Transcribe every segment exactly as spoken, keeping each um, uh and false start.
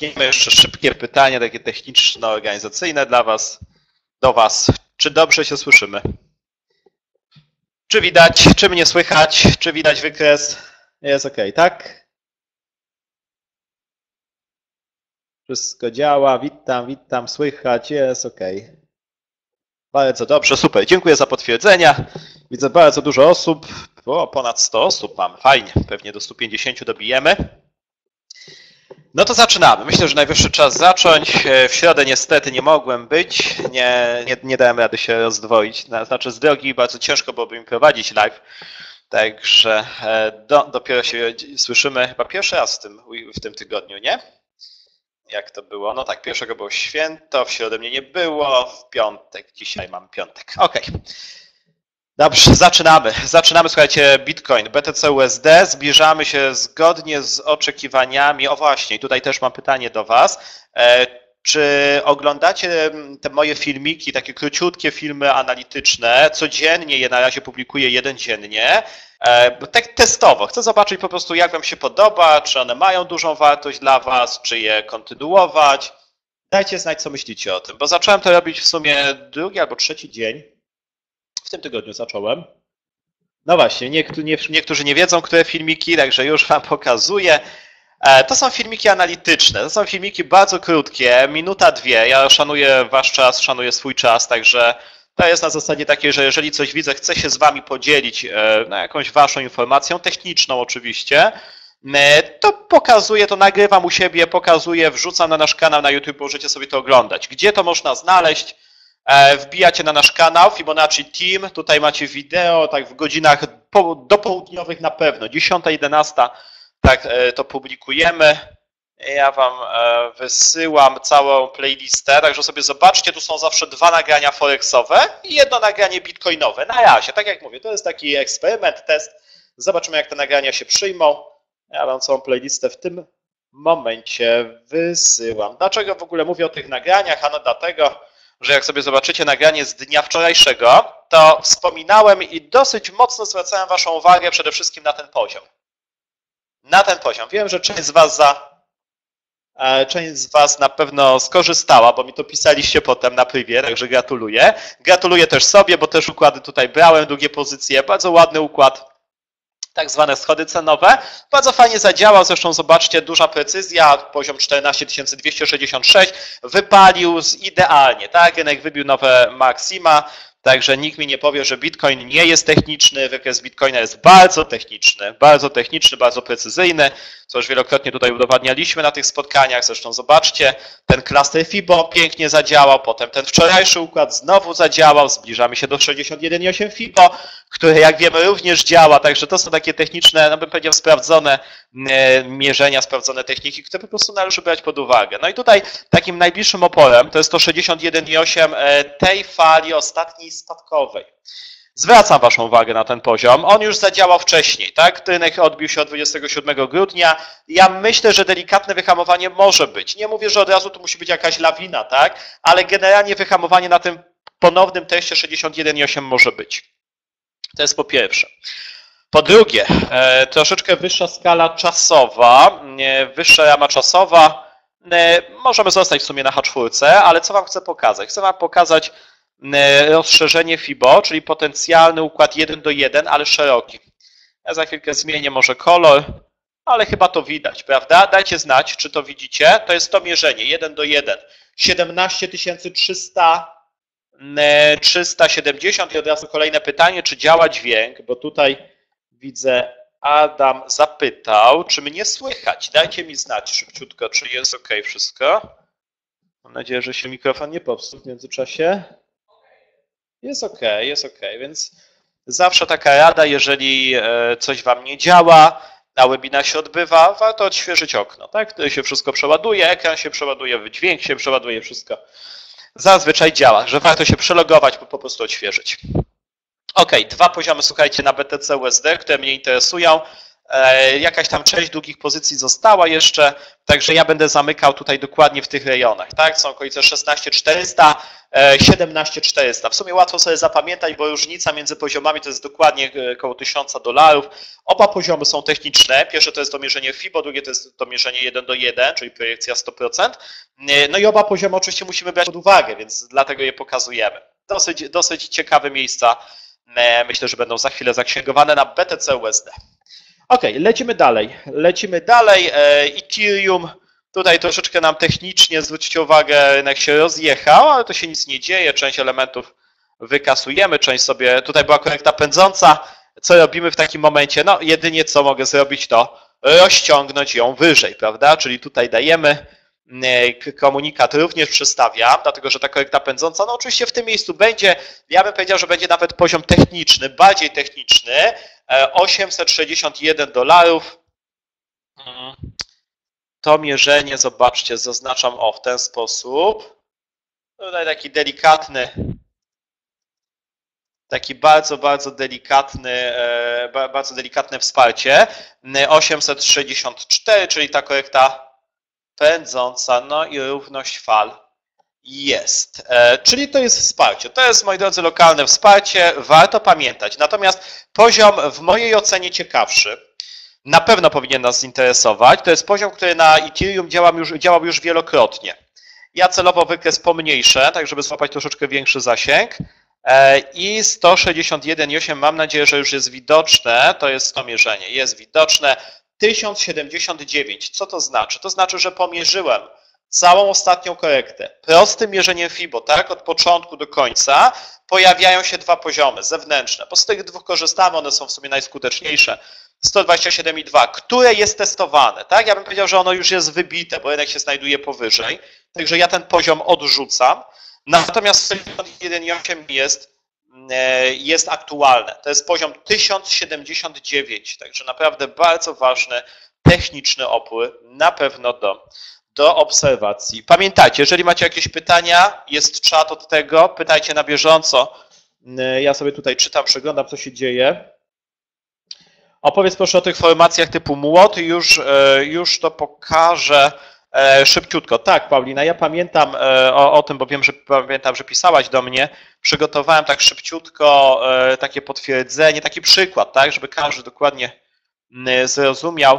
zaczniemy. Jeszcze szybkie pytanie, takie techniczno-organizacyjne dla Was, do Was. Czy dobrze się słyszymy? Czy widać, czy mnie słychać, czy widać wykres? Jest ok, tak? Wszystko działa, witam, witam, słychać, jest ok. Bardzo dobrze, super, dziękuję za potwierdzenia. Widzę bardzo dużo osób, o, ponad sto osób mam, fajnie, pewnie do stu pięćdziesięciu dobijemy. No to zaczynamy. Myślę, że najwyższy czas zacząć. W środę niestety nie mogłem być, nie, nie, nie dałem rady się rozdwoić. Znaczy z drogi bardzo ciężko byłoby mi prowadzić live, także do, dopiero się słyszymy chyba pierwszy raz w tym, w tym tygodniu, nie? Jak to było? No tak, pierwszego było święto, w środę mnie nie było, w piątek, dzisiaj mam piątek. Ok. Dobrze, zaczynamy. Zaczynamy, słuchajcie, Bitcoin, B T C U S D, zbliżamy się zgodnie z oczekiwaniami. O właśnie, tutaj też mam pytanie do Was. Czy oglądacie te moje filmiki, takie króciutkie filmy analityczne? Codziennie je na razie publikuję, jeden dziennie. Tak testowo. Chcę zobaczyć po prostu, jak Wam się podoba, czy one mają dużą wartość dla Was, czy je kontynuować. Dajcie znać, co myślicie o tym, bo zacząłem to robić w sumie drugi albo trzeci dzień. W tym tygodniu zacząłem. No właśnie, niektórzy nie wiedzą, które filmiki, także już Wam pokazuję. To są filmiki analityczne, to są filmiki bardzo krótkie, minuta, dwie. Ja szanuję Wasz czas, szanuję swój czas, także to jest na zasadzie takiej, że jeżeli coś widzę, chcę się z Wami podzielić no, jakąś Waszą informacją, techniczną oczywiście, to pokazuję, to nagrywam u siebie, pokazuję, wrzucam na nasz kanał na YouTube, możecie sobie to oglądać. Gdzie to można znaleźć? Wbijacie na nasz kanał Fibonacci Team, tutaj macie wideo, tak w godzinach dopołudniowych na pewno, dziesiąta, jedenasta, tak to publikujemy. Ja Wam wysyłam całą playlistę, także sobie zobaczcie, tu są zawsze dwa nagrania forexowe i jedno nagranie bitcoinowe. Na razie, tak jak mówię, to jest taki eksperyment, test. Zobaczymy, jak te nagrania się przyjmą. Ja Wam całą playlistę w tym momencie wysyłam. Dlaczego w ogóle mówię o tych nagraniach? Ano dlatego, że jak sobie zobaczycie nagranie z dnia wczorajszego, to wspominałem i dosyć mocno zwracałem Waszą uwagę przede wszystkim na ten poziom. Na ten poziom. Wiem, że część z Was za, część z Was na pewno skorzystała, bo mi to pisaliście potem na privie, także gratuluję. Gratuluję też sobie, bo też układy tutaj brałem, długie pozycje, bardzo ładny układ. Tak zwane schody cenowe. Bardzo fajnie zadziałał, zresztą zobaczcie, duża precyzja, poziom czternaście tysięcy dwieście sześćdziesiąt sześć, wypalił idealnie, tak? Rynek wybił nowe maksima, także nikt mi nie powie, że Bitcoin nie jest techniczny, wykres Bitcoina jest bardzo techniczny, bardzo techniczny, bardzo precyzyjny, co już wielokrotnie tutaj udowadnialiśmy na tych spotkaniach, zresztą zobaczcie, ten klaster Fibo pięknie zadziałał, potem ten wczorajszy układ znowu zadziałał, zbliżamy się do sześćdziesiąt jeden przecinek osiem Fibo, które jak wiemy również działa, także to są takie techniczne, no bym powiedział sprawdzone mierzenia, sprawdzone techniki, które po prostu należy brać pod uwagę. No i tutaj takim najbliższym oporem to jest to sześćdziesiąt jeden przecinek osiem tej fali ostatniej spadkowej. Zwracam Waszą uwagę na ten poziom. On już zadziałał wcześniej, tak? Rynek odbił się od dwudziestego siódmego grudnia. Ja myślę, że delikatne wyhamowanie może być. Nie mówię, że od razu tu musi być jakaś lawina, tak? Ale generalnie wyhamowanie na tym ponownym teście sześćdziesiąt jeden przecinek osiem może być. To jest po pierwsze. Po drugie, troszeczkę wyższa skala czasowa, wyższa rama czasowa. Możemy zostać w sumie na H cztery, ale co Wam chcę pokazać? Chcę Wam pokazać rozszerzenie Fibo, czyli potencjalny układ jeden do jeden, ale szeroki. Ja za chwilkę zmienię może kolor, ale chyba to widać, prawda? Dajcie znać, czy to widzicie. To jest to mierzenie, jeden do jeden. siedemnaście tysięcy trzysta siedemdziesiąt i od razu kolejne pytanie, czy działa dźwięk, bo tutaj widzę, Adam zapytał, czy mnie słychać. Dajcie mi znać szybciutko, czy jest ok wszystko. Mam nadzieję, że się mikrofon nie popsuł w międzyczasie. Jest ok, jest ok, więc zawsze taka rada, jeżeli coś Wam nie działa, na webinar się odbywa, warto odświeżyć okno, tak? Wtedy się wszystko przeładuje, ekran się przeładuje, dźwięk się przeładuje, wszystko zazwyczaj działa, że warto się przelogować, po prostu odświeżyć. Ok, dwa poziomy, słuchajcie, na B T C U S D, które mnie interesują. Jakaś tam część długich pozycji została jeszcze, także ja będę zamykał tutaj dokładnie w tych rejonach, tak? Są okolice szesnaście czterysta, siedemnaście czterysta. W sumie łatwo sobie zapamiętać, bo różnica między poziomami to jest dokładnie około tysiąca dolarów. Oba poziomy są techniczne. Pierwsze to jest to mierzenie FIBO, drugie to jest to mierzenie jeden do jeden, czyli projekcja sto procent. No i oba poziomy oczywiście musimy brać pod uwagę, więc dlatego je pokazujemy. Dosyć, dosyć ciekawe miejsca. Myślę, że będą za chwilę zaksięgowane na B T C U S D. Ok, lecimy dalej. Lecimy dalej. Ethereum. Tutaj troszeczkę nam technicznie, zwróćcie uwagę, rynek się rozjechał, ale to się nic nie dzieje. Część elementów wykasujemy, część sobie. Tutaj była korekta pędząca. Co robimy w takim momencie? No, jedynie co mogę zrobić, to rozciągnąć ją wyżej, prawda? Czyli tutaj dajemy. Komunikat również przestawiam, dlatego że ta korekta pędząca, no oczywiście w tym miejscu będzie, ja bym powiedział, że będzie nawet poziom techniczny, bardziej techniczny, osiemset sześćdziesiąt jeden dolarów. To mierzenie, zobaczcie, zaznaczam o w ten sposób. Tutaj taki delikatny, taki bardzo, bardzo delikatny, bardzo delikatne wsparcie. osiemset sześćdziesiąt cztery, czyli ta korekta pędząca, no i równość fal jest. E, czyli to jest wsparcie. To jest, moi drodzy, lokalne wsparcie, warto pamiętać. Natomiast poziom w mojej ocenie ciekawszy, na pewno powinien nas zinteresować, to jest poziom, który na Ethereum działał już, działał już wielokrotnie. Ja celowo wykres pomniejszę, tak żeby złapać troszeczkę większy zasięg. E, I sto sześćdziesiąt jeden i osiem, mam nadzieję, że już jest widoczne, to jest to mierzenie, jest widoczne. tysiąc siedemdziesiąt dziewięć. Co to znaczy? To znaczy, że pomierzyłem całą ostatnią korektę prostym mierzeniem FIBO, tak, od początku do końca pojawiają się dwa poziomy zewnętrzne, bo z tych dwóch korzystamy, one są w sumie najskuteczniejsze. sto dwadzieścia siedem i dwa, które jest testowane, tak? Ja bym powiedział, że ono już jest wybite, bo rynek się znajduje powyżej, także ja ten poziom odrzucam. Natomiast sto jeden i osiem jest jest aktualne. To jest poziom tysiąc siedemdziesiąt dziewięć, także naprawdę bardzo ważny techniczny opór, na pewno do, do obserwacji. Pamiętajcie, jeżeli macie jakieś pytania, jest czat od tego, pytajcie na bieżąco. Ja sobie tutaj czytam, przeglądam, co się dzieje. Opowiedz proszę o tych formacjach typu młot, już, już to pokażę. Szybciutko. Tak, Paulina, ja pamiętam o, o tym, bo wiem, że pamiętam, że pisałaś do mnie. Przygotowałem tak szybciutko takie potwierdzenie, taki przykład, tak, żeby każdy dokładnie zrozumiał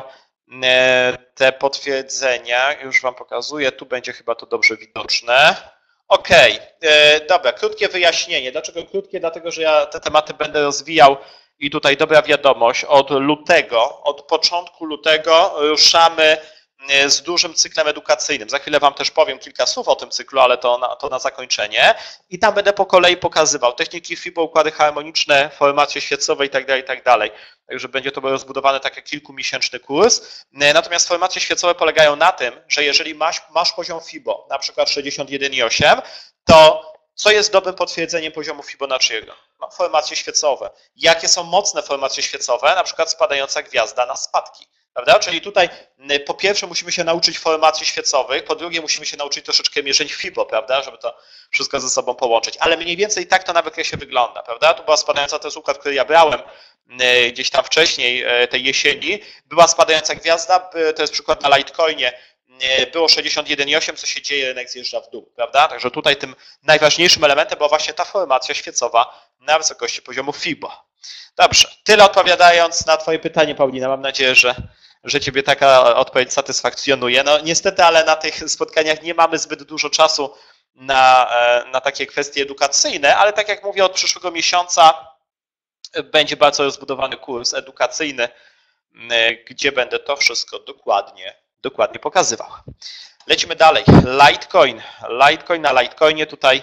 te potwierdzenia. Już wam pokazuję, tu będzie chyba to dobrze widoczne. Okej, okay. Dobra, krótkie wyjaśnienie. Dlaczego krótkie? Dlatego, że ja te tematy będę rozwijał i tutaj dobra wiadomość, od lutego, od początku lutego ruszamy z dużym cyklem edukacyjnym. Za chwilę wam też powiem kilka słów o tym cyklu, ale to na, to na zakończenie. I tam będę po kolei pokazywał techniki FIBO, układy harmoniczne, formacje świecowe itd., itd. Także będzie to rozbudowany taki kilkumiesięczny kurs. Natomiast formacje świecowe polegają na tym, że jeżeli masz, masz poziom FIBO, na przykład sześćdziesiąt jeden i osiem, to co jest dobrym potwierdzeniem poziomu Fibonacciego? No, formacje świecowe. Jakie są mocne formacje świecowe? Na przykład spadająca gwiazda na spadki. Prawda? Czyli tutaj po pierwsze musimy się nauczyć formacji świecowych, po drugie musimy się nauczyć troszeczkę mierzeń FIBO, prawda, żeby to wszystko ze sobą połączyć. Ale mniej więcej tak to na wykresie wygląda, prawda? Tu była spadająca, to jest układ, który ja brałem gdzieś tam wcześniej tej jesieni. Była spadająca gwiazda, to jest przykład na Litecoinie. Było sześćdziesiąt jeden i osiem, co się dzieje, rynek zjeżdża w dół, prawda? Także tutaj tym najważniejszym elementem była właśnie ta formacja świecowa na wysokości poziomu FIBO. Dobrze, tyle odpowiadając na twoje pytanie, Paulina. Mam nadzieję, że, że ciebie taka odpowiedź satysfakcjonuje. No niestety, ale na tych spotkaniach nie mamy zbyt dużo czasu na, na takie kwestie edukacyjne, ale tak jak mówię, od przyszłego miesiąca będzie bardzo rozbudowany kurs edukacyjny, gdzie będę to wszystko dokładnie, dokładnie pokazywał. Lecimy dalej. Litecoin. Litecoin na Litecoinie tutaj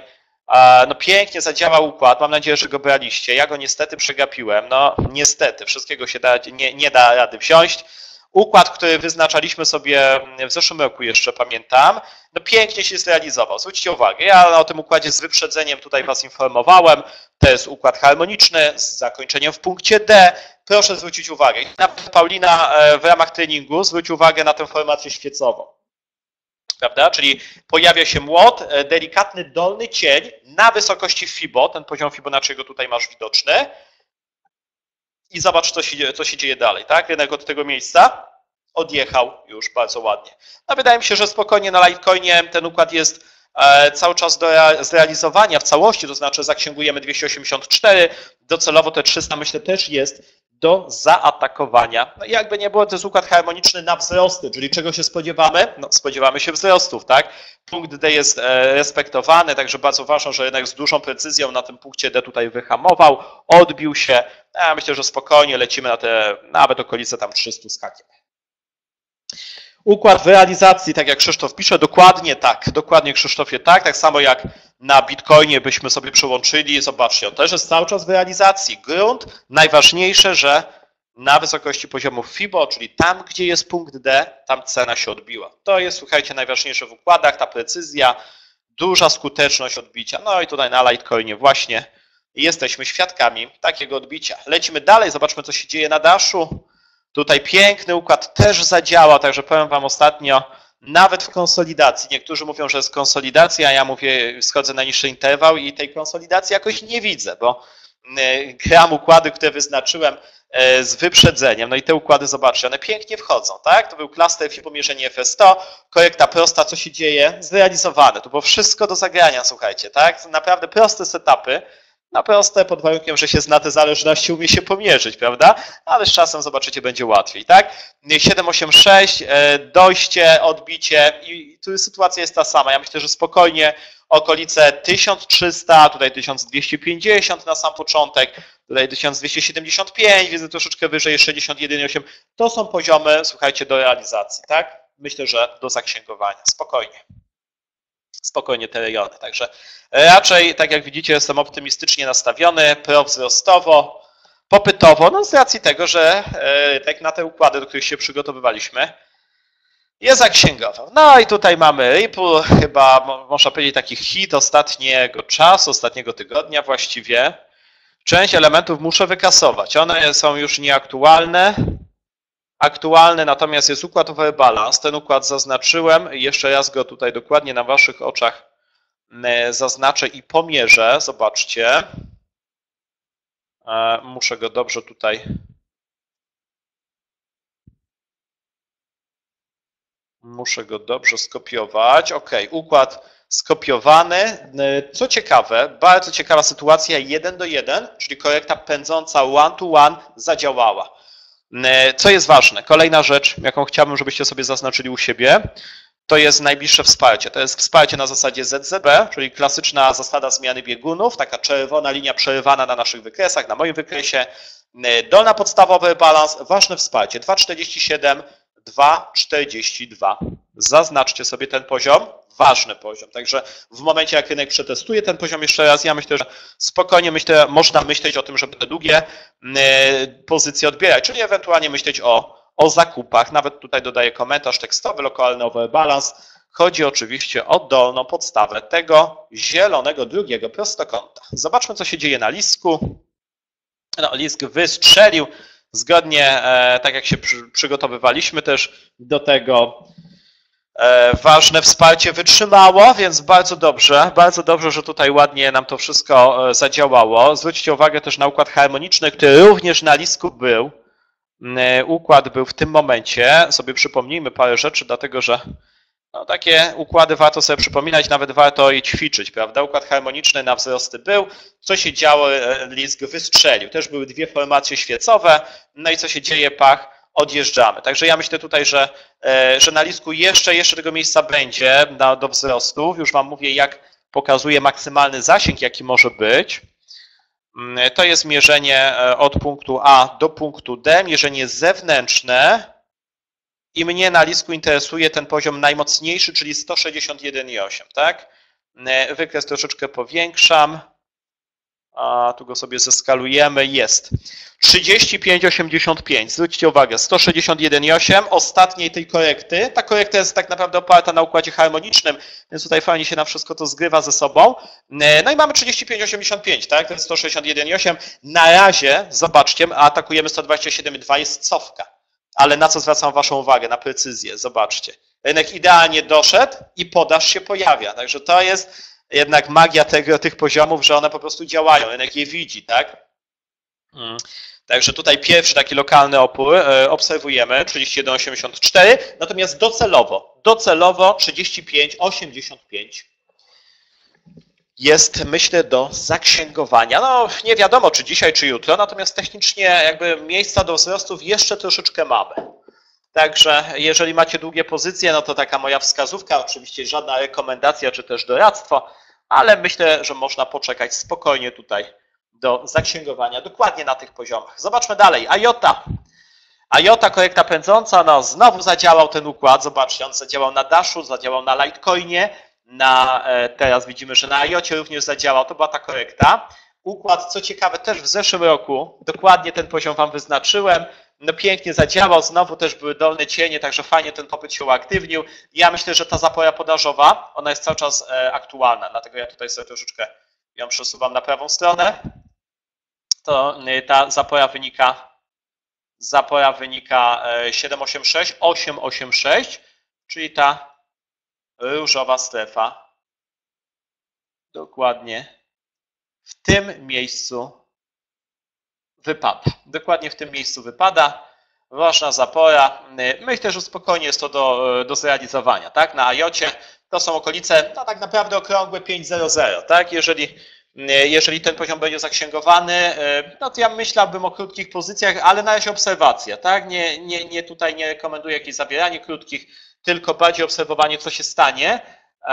no pięknie zadziałał układ, mam nadzieję, że go braliście. Ja go niestety przegapiłem, no niestety, wszystkiego się da, nie, nie da rady wziąć. Układ, który wyznaczaliśmy sobie w zeszłym roku jeszcze, pamiętam, no pięknie się zrealizował. Zwróćcie uwagę, ja o tym układzie z wyprzedzeniem tutaj was informowałem. To jest układ harmoniczny z zakończeniem w punkcie D. Proszę zwrócić uwagę. Nawet Paulina w ramach treningu zwróć uwagę na tę formację świecową. Prawda? Czyli pojawia się młot, delikatny dolny cień na wysokości FIBO, ten poziom Fibonacciego tutaj masz widoczny. I zobacz, co się, co się dzieje dalej, tak? Rynek od tego miejsca odjechał już bardzo ładnie. No wydaje mi się, że spokojnie na Litecoinie ten układ jest cały czas do zrealizowania w całości, to znaczy zaksięgujemy dwieście osiemdziesiąt cztery, docelowo te trzysta myślę też jest do zaatakowania. No i jakby nie było, to jest układ harmoniczny na wzrosty, czyli czego się spodziewamy? No spodziewamy się wzrostów, tak? Punkt D jest respektowany, także bardzo ważne, że rynek z dużą precyzją na tym punkcie D tutaj wyhamował, odbił się. Ja myślę, że spokojnie lecimy na te nawet okolice tam trzysta z hakiem. Układ w realizacji, tak jak Krzysztof pisze, dokładnie tak, dokładnie Krzysztofie tak, tak samo jak na Bitcoinie byśmy sobie przyłączyli, zobaczcie, on też jest cały czas w realizacji. Grunt, najważniejsze, że na wysokości poziomów FIBO, czyli tam, gdzie jest punkt D, tam cena się odbiła. To jest, słuchajcie, najważniejsze w układach, ta precyzja, duża skuteczność odbicia. No i tutaj na Litecoinie właśnie jesteśmy świadkami takiego odbicia. Lecimy dalej, zobaczmy, co się dzieje na Dashu. Tutaj piękny układ też zadziała, także powiem Wam ostatnio, nawet w konsolidacji. Niektórzy mówią, że jest konsolidacja, a ja mówię, schodzę na niższy interwał i tej konsolidacji jakoś nie widzę, bo gram układy, które wyznaczyłem z wyprzedzeniem. No i te układy, zobaczcie, one pięknie wchodzą, tak? To był klaster FIBO, mierzenie F S sto, korekta prosta, co się dzieje? Zrealizowane. To było wszystko do zagrania, słuchajcie, tak? Naprawdę proste setupy. Na proste, pod warunkiem, że się zna te zależności, umie się pomierzyć, prawda? Ale z czasem zobaczycie, będzie łatwiej, tak? siedem osiem sześć, dojście, odbicie i tu sytuacja jest ta sama. Ja myślę, że spokojnie okolice tysiąc trzysta, tutaj tysiąc dwieście pięćdziesiąt na sam początek, tutaj tysiąc dwieście siedemdziesiąt pięć, widzę troszeczkę wyżej, sześćdziesiąt jeden osiem. To są poziomy, słuchajcie, do realizacji, tak? Myślę, że do zaksięgowania. Spokojnie. Spokojnie te rejony. Także raczej, tak jak widzicie, jestem optymistycznie nastawiony, prowzrostowo, popytowo, no z racji tego, że tak na te układy, do których się przygotowywaliśmy, je zaksięgował. No i tutaj mamy Ripple, chyba można powiedzieć taki hit ostatniego czasu, ostatniego tygodnia właściwie. Część elementów muszę wykasować, one są już nieaktualne. Aktualny natomiast jest układ overbalance. Ten układ zaznaczyłem. Jeszcze raz go tutaj dokładnie na Waszych oczach zaznaczę i pomierzę. Zobaczcie. Muszę go dobrze tutaj. Muszę go dobrze skopiować. OK, układ skopiowany. Co ciekawe, bardzo ciekawa sytuacja jeden do jeden, czyli korekta pędząca one to one zadziałała. Co jest ważne? Kolejna rzecz, jaką chciałbym, żebyście sobie zaznaczyli u siebie, to jest najbliższe wsparcie. To jest wsparcie na zasadzie Z Z B, czyli klasyczna zasada zmiany biegunów, taka czerwona linia przerywana na naszych wykresach, na moim wykresie. Dolna podstawowy balans, ważne wsparcie, dwa czterdzieści siedem, dwa czterdzieści dwa. Zaznaczcie sobie ten poziom, ważny poziom. Także w momencie, jak rynek przetestuje ten poziom jeszcze raz, ja myślę, że spokojnie myślę, można myśleć o tym, żeby te długie pozycje odbierać, czyli ewentualnie myśleć o, o zakupach. Nawet tutaj dodaję komentarz tekstowy, lokalny overbalance. Chodzi oczywiście o dolną podstawę tego zielonego drugiego prostokąta. Zobaczmy, co się dzieje na listku. No, list wystrzelił zgodnie, tak jak się przygotowywaliśmy też do tego. Ważne wsparcie wytrzymało, więc bardzo dobrze, bardzo dobrze, że tutaj ładnie nam to wszystko zadziałało. Zwróćcie uwagę też na układ harmoniczny, który również na listku był. Układ był w tym momencie, sobie przypomnijmy parę rzeczy, dlatego że no, takie układy warto sobie przypominać, nawet warto je ćwiczyć, prawda? Układ harmoniczny na wzrosty był, co się działo, list wystrzelił. Też były dwie formacje świecowe, no i co się dzieje, pach, odjeżdżamy. Także ja myślę tutaj, że, że na listku jeszcze, jeszcze tego miejsca będzie na, do wzrostów. Już Wam mówię, jak pokazuje maksymalny zasięg, jaki może być. To jest mierzenie od punktu A do punktu D, mierzenie zewnętrzne i mnie na listku interesuje ten poziom najmocniejszy, czyli sto sześćdziesiąt jeden i osiem, tak? Wykres troszeczkę powiększam. A tu go sobie zeskalujemy, jest trzydzieści pięć osiemdziesiąt pięć, zwróćcie uwagę, sto sześćdziesiąt jeden i osiem ostatniej tej korekty. Ta korekta jest tak naprawdę oparta na układzie harmonicznym, więc tutaj fajnie się nam wszystko to zgrywa ze sobą. No i mamy trzydzieści pięć osiemdziesiąt pięć, tak? To jest sto sześćdziesiąt jeden i osiem. Na razie, zobaczcie, atakujemy sto dwadzieścia siedem i dwa, jest cofka. Ale na co zwracam Waszą uwagę? Na precyzję, zobaczcie. Rynek idealnie doszedł i podaż się pojawia, także to jest jednak magia tego, tych poziomów, że one po prostu działają, rynek je widzi, tak? Także tutaj pierwszy taki lokalny opór obserwujemy, trzydzieści jeden osiemdziesiąt cztery, natomiast docelowo, docelowo trzydzieści pięć osiemdziesiąt pięć jest, myślę, do zaksięgowania. No nie wiadomo, czy dzisiaj, czy jutro, natomiast technicznie jakby miejsca do wzrostów jeszcze troszeczkę mamy. Także jeżeli macie długie pozycje, no to taka moja wskazówka, oczywiście żadna rekomendacja, czy też doradztwo, ale myślę, że można poczekać spokojnie tutaj do zaksięgowania dokładnie na tych poziomach. Zobaczmy dalej. A J A. A J A, korekta pędząca, no znowu zadziałał ten układ. Zobaczcie, on zadziałał na Dashu, zadziałał na Litecoinie, na, teraz widzimy, że na A J A również zadziałał. To była ta korekta. Układ, co ciekawe, też w zeszłym roku, dokładnie ten poziom wam wyznaczyłem. No pięknie zadziałał, znowu też były dolne cienie, także fajnie ten popyt się uaktywnił. Ja myślę, że ta zapora podażowa, ona jest cały czas aktualna, dlatego ja tutaj sobie troszeczkę ją przesuwam na prawą stronę. To ta zapora wynika, zapora wynika siedem osiem sześć, osiem osiem sześć, czyli ta różowa strefa. Dokładnie w tym miejscu wypada. Dokładnie w tym miejscu wypada. Ważna zapora. Myślę, że spokojnie jest to do, do zrealizowania. Tak? Na A J A to są okolice, no tak naprawdę okrągłe pięć zero. Tak? Jeżeli, jeżeli ten poziom będzie zaksięgowany, no to ja myślałbym o krótkich pozycjach, ale na razie obserwacja. Tak? Nie, nie, nie tutaj nie rekomenduję jakieś zabieranie krótkich, tylko bardziej obserwowanie, co się stanie.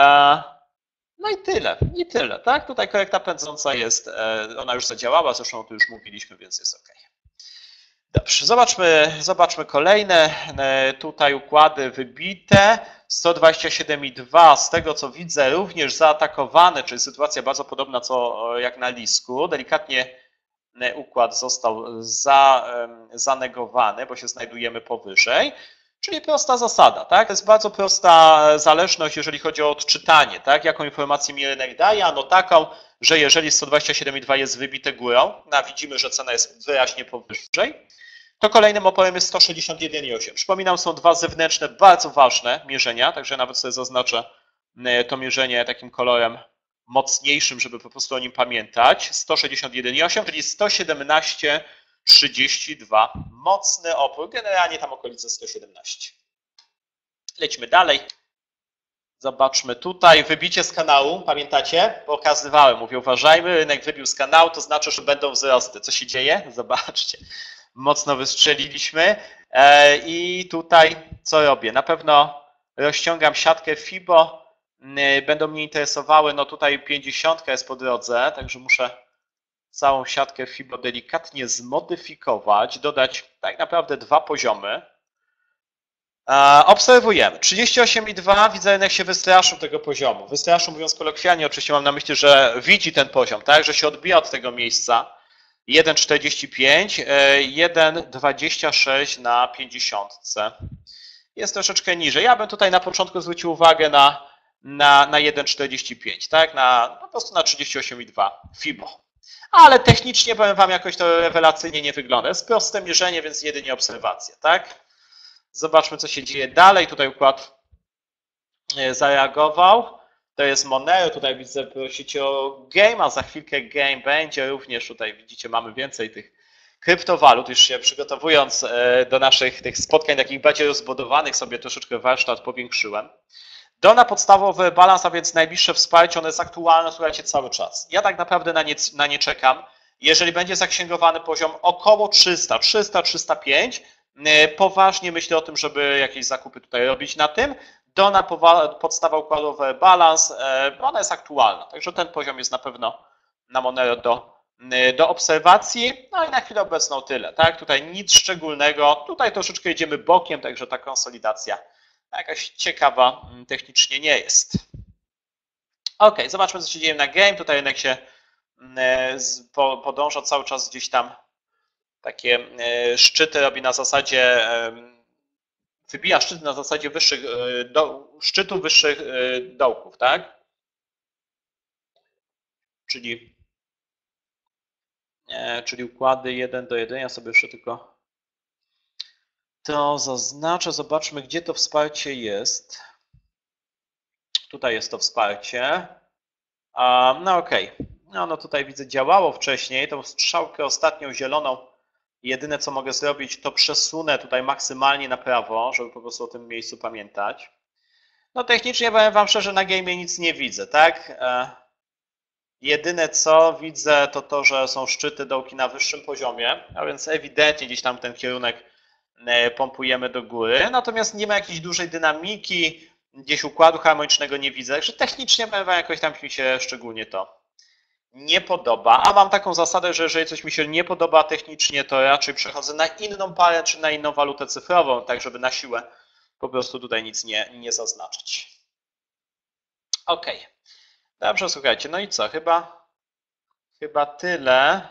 No i tyle, i tyle, tak? Tutaj korekta pędząca jest, ona już zadziałała, zresztą o tym już mówiliśmy, więc jest ok. Dobrze, zobaczmy, zobaczmy kolejne tutaj układy wybite. sto dwadzieścia siedem i dwa, z tego co widzę, również zaatakowane, czyli sytuacja bardzo podobna co jak na Lisku. Delikatnie układ został za, zanegowany, bo się znajdujemy powyżej. Czyli prosta zasada, tak? To jest bardzo prosta zależność, jeżeli chodzi o odczytanie, tak? Jaką informację mi rynek daje? Ano taką, że jeżeli sto dwadzieścia siedem i dwa jest wybite górą, a widzimy, że cena jest wyraźnie powyżej, to kolejnym oporem jest sto sześćdziesiąt jeden i osiem. Przypominam, są dwa zewnętrzne, bardzo ważne mierzenia, także nawet sobie zaznaczę to mierzenie takim kolorem mocniejszym, żeby po prostu o nim pamiętać. sto sześćdziesiąt jeden i osiem, czyli sto siedemnaście trzydzieści dwa. Mocny opór, generalnie tam okolice sto siedemnaście. Lecimy dalej. Zobaczmy tutaj, wybicie z kanału, pamiętacie? Pokazywałem, mówię, uważajmy, rynek wybił z kanału, to znaczy, że będą wzrosty. Co się dzieje? Zobaczcie, mocno wystrzeliliśmy i tutaj co robię? Na pewno rozciągam siatkę Fibo, będą mnie interesowały, no tutaj pięćdziesiątka jest po drodze, także muszę całą siatkę Fibo delikatnie zmodyfikować, dodać tak naprawdę dwa poziomy. Obserwujemy. trzydzieści osiem i dwa, widzę, rynek się wystraszył tego poziomu. Wystraszył, mówiąc kolokwialnie, oczywiście mam na myśli, że widzi ten poziom, tak, że się odbija od tego miejsca. jeden czterdzieści pięć, jeden dwadzieścia sześć na pięćdziesiątce. Jest troszeczkę niżej. Ja bym tutaj na początku zwrócił uwagę na, na, na jeden czterdzieści pięć, tak, na, po prostu na trzydzieści osiem i dwa Fibo. Ale technicznie, powiem wam, jakoś to rewelacyjnie nie wygląda. Jest proste mierzenie, więc jedynie obserwacja, tak? Zobaczmy, co się dzieje dalej. Tutaj układ zareagował. To jest Monero. Tutaj widzę, prosicie o game, a za chwilkę game będzie również. Tutaj widzicie, mamy więcej tych kryptowalut. Już się przygotowując do naszych tych spotkań takich bardziej rozbudowanych, sobie troszeczkę warsztat powiększyłem. Dolna podstawowy balans, a więc najbliższe wsparcie, ono jest aktualne, słuchajcie, cały czas. Ja tak naprawdę na nie, na nie czekam. Jeżeli będzie zaksięgowany poziom około trzysta, trzysta, trzysta pięć, poważnie myślę o tym, żeby jakieś zakupy tutaj robić na tym. Dolna podstawa układowa balans, ona jest aktualna, także ten poziom jest na pewno na Monero do, do obserwacji. No i na chwilę obecną tyle, tak? Tutaj nic szczególnego, tutaj troszeczkę idziemy bokiem, także ta konsolidacja jakaś ciekawa technicznie nie jest. Ok, zobaczmy, co się dzieje na game. Tutaj rynek się podąża cały czas gdzieś tam, takie szczyty robi na zasadzie, wybija szczyty na zasadzie wyższych, do, szczytu wyższych dołków, tak? Czyli, czyli układy jeden do jeden. Ja sobie jeszcze tylko to zaznaczę. Zobaczmy, gdzie to wsparcie jest. Tutaj jest to wsparcie. No okej. Okay. No, no tutaj widzę, działało wcześniej. Tą strzałkę ostatnią zieloną Jedyne, co mogę zrobić, to przesunę tutaj maksymalnie na prawo, żeby po prostu o tym miejscu pamiętać. No technicznie powiem wam szczerze, na game nic nie widzę, tak? Jedyne co widzę, to to, że są szczyty, dołki na wyższym poziomie, a więc ewidentnie gdzieś tam ten kierunek pompujemy do góry, natomiast nie ma jakiejś dużej dynamiki, gdzieś układu harmonicznego nie widzę, także technicznie powiem wam, jakoś tam mi się szczególnie to nie podoba, a mam taką zasadę, że jeżeli coś mi się nie podoba technicznie, to raczej przechodzę na inną parę czy na inną walutę cyfrową, tak żeby na siłę po prostu tutaj nic nie, nie zaznaczyć. Ok, dobrze, słuchajcie, no i co, chyba, chyba tyle.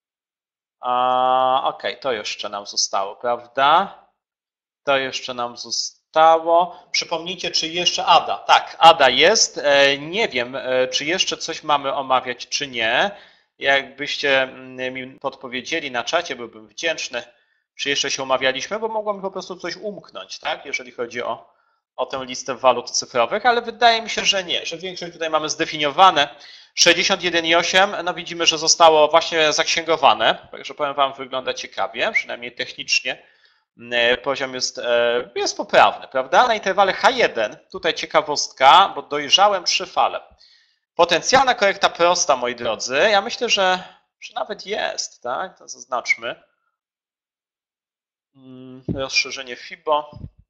Ok, to jeszcze nam zostało, prawda? To jeszcze nam zostało. Przypomnijcie, czy jeszcze Ada. Tak, Ada jest. Nie wiem, czy jeszcze coś mamy omawiać, czy nie. Jakbyście mi podpowiedzieli na czacie, byłbym wdzięczny, czy jeszcze się omawialiśmy, bo mogło mi po prostu coś umknąć, tak? Jeżeli chodzi o, o tę listę walut cyfrowych, ale wydaje mi się, że nie, że większość tutaj mamy zdefiniowane. sześćdziesiąt jeden i osiem, no widzimy, że zostało właśnie zaksięgowane, także powiem wam, wygląda ciekawie, przynajmniej technicznie. Poziom jest, jest poprawny, prawda? Na interwale H jeden, tutaj ciekawostka, bo dojrzałem trzy fale. Potencjalna korekta prosta, moi drodzy, ja myślę, że, że nawet jest, tak? To zaznaczmy. Rozszerzenie FIBO.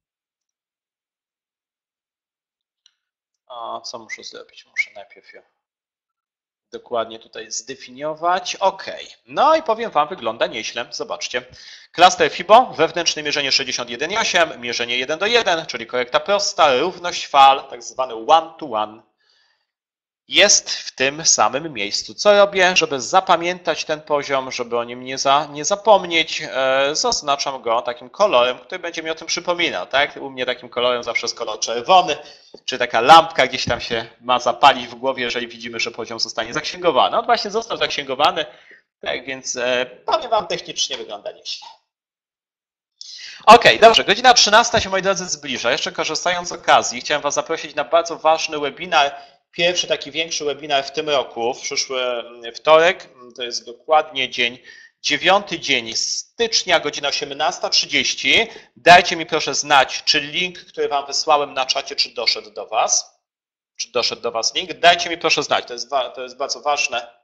A co muszę zrobić? Muszę najpierw ją dokładnie tutaj zdefiniować. OK. No i powiem wam, wygląda nieźle. Zobaczcie. Klaster FIBO, wewnętrzne mierzenie sześćdziesiąt jeden i osiem, mierzenie jeden do jeden, czyli korekta prosta, równość fal, tak zwany one to one. Jest w tym samym miejscu. Co robię? Żeby zapamiętać ten poziom, żeby o nim nie, za, nie zapomnieć, e, zaznaczam go takim kolorem, który będzie mi o tym przypominał. Tak? U mnie takim kolorem zawsze jest kolor czerwony, czy taka lampka gdzieś tam się ma zapalić w głowie, jeżeli widzimy, że poziom zostanie zaksięgowany. On właśnie został zaksięgowany, tak więc e, powiem wam, technicznie wygląda nieźle. OK, dobrze, godzina trzynasta się, moi drodzy, zbliża. Jeszcze korzystając z okazji, chciałem was zaprosić na bardzo ważny webinar. Pierwszy taki większy webinar w tym roku, w przyszły wtorek, to jest dokładnie dzień, dziewiąty dzień stycznia, godzina osiemnasta trzydzieści. Dajcie mi proszę znać, czy link, który wam wysłałem na czacie, czy doszedł do was. Czy doszedł do was link? Dajcie mi proszę znać, to jest, to jest bardzo ważne.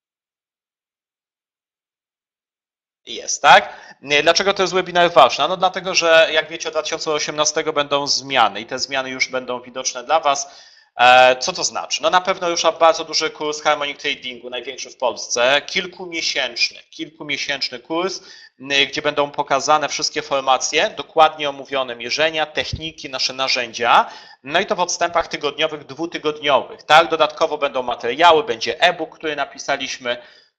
Jest, tak? Dlaczego to jest webinar ważny? No dlatego, że jak wiecie, od dwa tysiące osiemnastego będą zmiany i te zmiany już będą widoczne dla was. Co to znaczy? No na pewno rusza bardzo duży kurs Harmonic Tradingu, największy w Polsce, kilkumiesięczny, kilkumiesięczny kurs, gdzie będą pokazane wszystkie formacje, dokładnie omówione mierzenia, techniki, nasze narzędzia, no i to w odstępach tygodniowych, dwutygodniowych, tak? Dodatkowo będą materiały, będzie e-book, który napisaliśmy,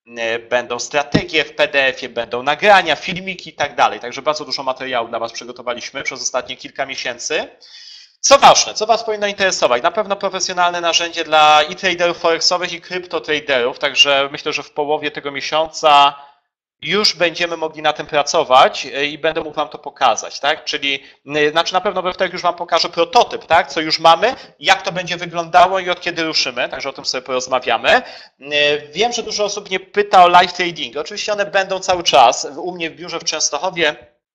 będą strategie w P D F-ie, będą nagrania, filmiki i tak dalej, także bardzo dużo materiału dla was przygotowaliśmy przez ostatnie kilka miesięcy. Co ważne, co was powinno interesować? Na pewno profesjonalne narzędzie dla i traderów forexowych, i kryptotraderów, także myślę, że w połowie tego miesiąca już będziemy mogli na tym pracować i będę mógł wam to pokazać, tak? Czyli, znaczy na pewno we wtorek już wam pokażę prototyp, tak? Co już mamy, jak to będzie wyglądało i od kiedy ruszymy, także o tym sobie porozmawiamy. Wiem, że dużo osób mnie pyta o live trading. Oczywiście one będą cały czas. U mnie w biurze w Częstochowie,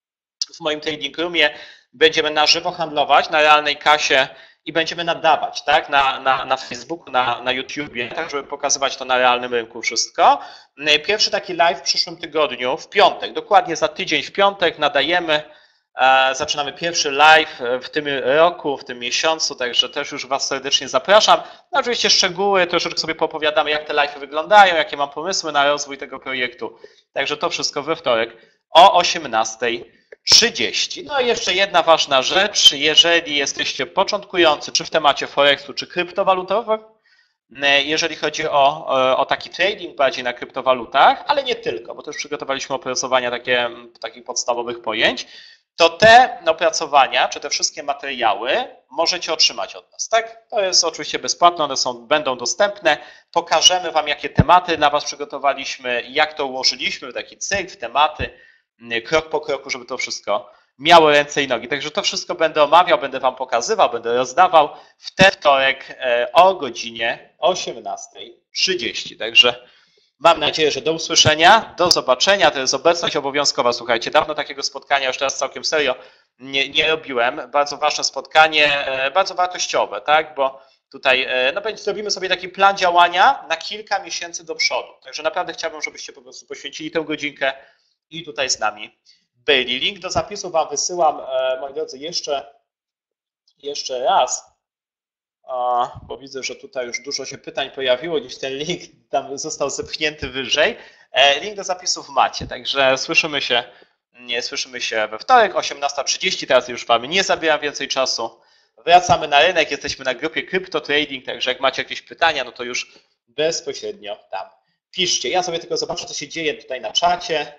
w moim trading roomie, będziemy na żywo handlować, na realnej kasie i będziemy nadawać, tak, na, na, na Facebooku, na, na YouTubie, tak, żeby pokazywać to na realnym rynku wszystko. Pierwszy taki live w przyszłym tygodniu, w piątek, dokładnie za tydzień w piątek nadajemy, zaczynamy pierwszy live w tym roku, w tym miesiącu, także też już was serdecznie zapraszam. No oczywiście szczegóły, troszeczkę sobie popowiadamy, jak te live'y wyglądają, jakie mam pomysły na rozwój tego projektu. Także to wszystko we wtorek o osiemnastej trzydzieści. No i jeszcze jedna ważna rzecz, jeżeli jesteście początkujący, czy w temacie Forexu, czy kryptowalutowych, jeżeli chodzi o, o taki trading bardziej na kryptowalutach, ale nie tylko, bo też przygotowaliśmy opracowania takie, takich podstawowych pojęć, to te opracowania, czy te wszystkie materiały możecie otrzymać od nas, tak? To jest oczywiście bezpłatne, one są, będą dostępne. Pokażemy wam, jakie tematy dla was przygotowaliśmy, jak to ułożyliśmy w taki cykl, w tematy, krok po kroku, żeby to wszystko miało ręce i nogi. Także to wszystko będę omawiał, będę wam pokazywał, będę rozdawał w ten wtorek o godzinie osiemnastej trzydzieści. Także Mam nadzieję, że do usłyszenia, do zobaczenia. To jest obecność obowiązkowa, słuchajcie. Dawno takiego spotkania, już teraz całkiem serio, nie, nie robiłem. Bardzo ważne spotkanie, bardzo wartościowe, tak? Bo tutaj no, zrobimy sobie taki plan działania na kilka miesięcy do przodu. Także naprawdę chciałbym, żebyście po prostu poświęcili tę godzinkę i tutaj z nami byli. Link do zapisu Wam wysyłam, moi drodzy, jeszcze, jeszcze raz. Bo widzę, że tutaj już dużo się pytań pojawiło, gdzieś ten link tam został zepchnięty wyżej. Link do zapisów macie, także słyszymy się, nie, słyszymy się we wtorek, osiemnasta trzydzieści, teraz już Wam nie zabieram więcej czasu. Wracamy na rynek, jesteśmy na grupie Crypto Trading, także jak macie jakieś pytania, no to już bezpośrednio tam piszcie. Ja sobie tylko zobaczę, co się dzieje tutaj na czacie.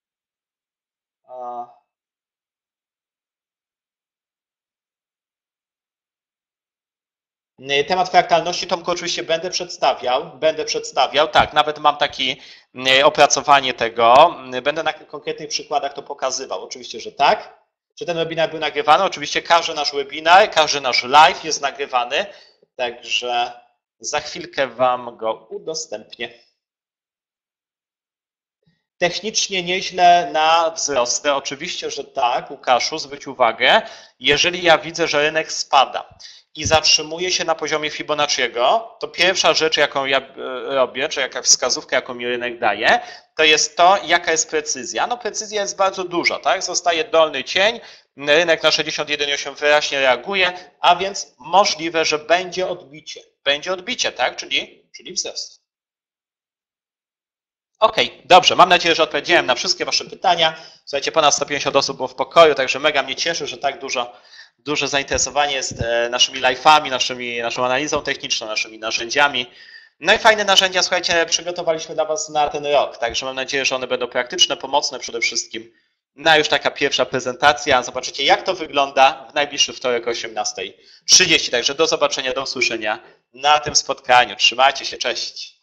Temat fraktalności, Tomku, oczywiście będę przedstawiał, będę przedstawiał, tak, nawet mam takie opracowanie tego, będę na konkretnych przykładach to pokazywał, oczywiście, że tak. Czy ten webinar był nagrywany? Oczywiście każdy nasz webinar, każdy nasz live jest nagrywany, także za chwilkę Wam go udostępnię. Technicznie nieźle na wzrosty, oczywiście, że tak, Łukaszu, zwróć uwagę, jeżeli ja widzę, że rynek spada i zatrzymuje się na poziomie Fibonacciego, to pierwsza rzecz, jaką ja robię, czy jaka wskazówka, jaką mi rynek daje, to jest to, jaka jest precyzja. No precyzja jest bardzo duża, tak? Zostaje dolny cień, rynek na sześćdziesiąt jeden przecinek osiem wyraźnie reaguje, a więc możliwe, że będzie odbicie. Będzie odbicie, tak? Czyli, czyli wzrost. Okej, okay, dobrze, mam nadzieję, że odpowiedziałem na wszystkie Wasze pytania. Słuchajcie, ponad sto pięćdziesiąt osób było w pokoju, także mega mnie cieszy, że tak dużo, duże zainteresowanie jest naszymi live'ami, naszymi, naszą analizą techniczną, naszymi narzędziami. No i fajne narzędzia, słuchajcie, przygotowaliśmy dla Was na ten rok, także mam nadzieję, że one będą praktyczne, pomocne przede wszystkim. No już taka pierwsza prezentacja, zobaczycie jak to wygląda w najbliższy wtorek o osiemnasta trzydzieści, także do zobaczenia, do usłyszenia na tym spotkaniu. Trzymajcie się, cześć.